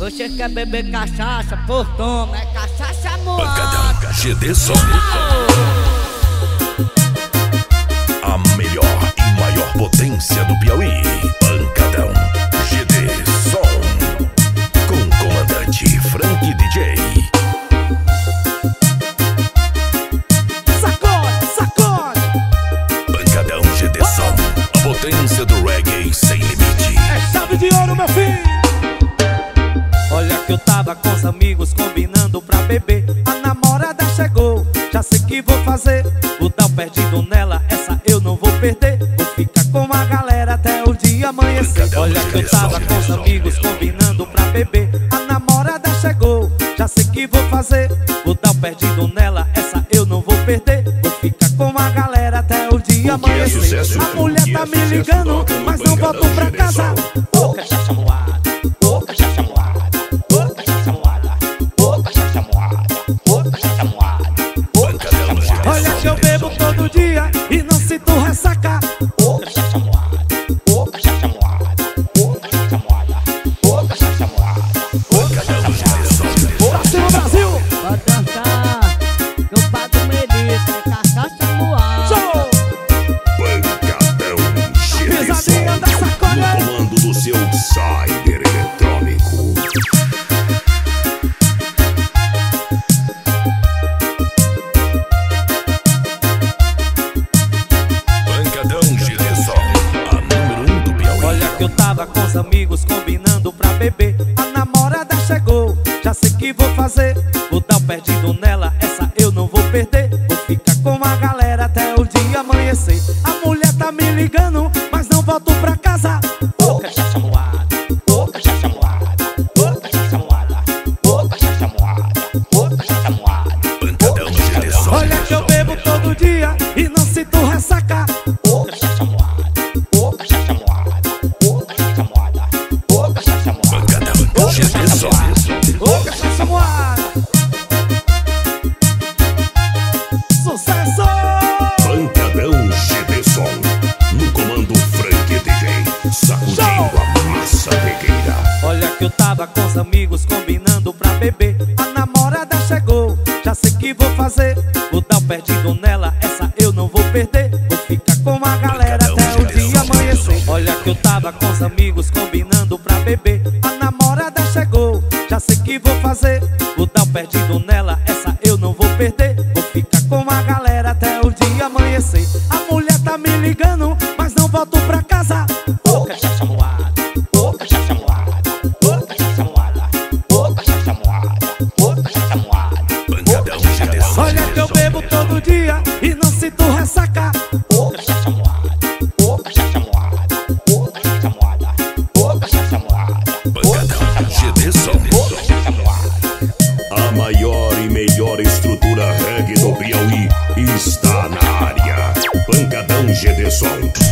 Você quer beber cachaça? Por toma, é cachaça moada. Pancadão GD Som. A melhor e maior potência do Piauí. Pancadão GD Som. Com o comandante Frank DJ. Sacode, sacode. Pancadão GD Som. A potência do reggae sem limite. É chave de ouro, meu filho. Olha que eu tava com os amigos combinando pra beber. A namorada chegou, já sei que vou fazer. Vou dar o perdido nela, essa eu não vou perder. Vou ficar com a galera até o dia amanhecer. Olha que eu tava com os amigos combinando pra beber. A namorada chegou, já sei que vou fazer. Vou dar o perdido nela, essa eu não vou perder. Vou ficar com a galera até o dia amanhecer. A mulher tá me ligando, mas não volto pra casa. Ô cachaça moada, ô cachaça moada. Olha que eu bebo todo dia e não sinto ressaca. Ô cachaça moada, ô cachaça moada, ô cachaça moada, ô cachaça moada, ô cachaça moada. Brasil, Brasil. Pode dançar, eu pago melita, é cachaça moada. Show. Pancadão GD Pisadinha da Som. sacola. No comando do seu cyber eletrônico. Eu tava com os amigos combinando pra beber. A namorada chegou, já sei que vou fazer. Vou dar o perdido nela, essa eu não vou perder. Vou ficar com a galera até o dia amanhecer. A mulher tá me ligando, mas não volto pra casa. Ô cachaça moada, ô cachaça moada, ô cachaça moada, ô cachaça moada, ô cachaça moada. Pancadão GD Som. Olha que eu bebo todo dia e não sinto ressaca. Ô cachaça moada, ô cachaça moada, ô cachaça moada, ô cachaça moada. Pancadão GD Som. Ô cachaça moada. Sucesso. Pancadão GD Som. No comando Frank DJ. Sacudindo a massa pegueira. Olha que eu tava com os amigos combinando pra beber. A namorada chegou, já sei que vou fazer. Vou dar o perdido nela, essa eu não vou perder. Vou ficar com a galera até o dia amanhecer. Olha que eu tava com os amigos combinando pra beber. A namorada chegou, já sei que vou fazer. Vou dar o perdido nela, essa eu não vou perder. Vou ficar com a galera até o dia amanhecer. A mulher tá me ligando, mas não volto pra casa. Ô cachaça moada, ô cachaça moada, ô cachaça moada, ô cachaça moada, ô cachaça moada. Pancadão GD Som. Olha que eu bebo todo dia e não sinto ressaca. Ô cachaça moada, ô cachaça moada, ô cachaça moada, ô cachaça moada. Pancadão GD Som. A maior e melhor estrutura reggae do Piauí está na área. Pancadão GD Som.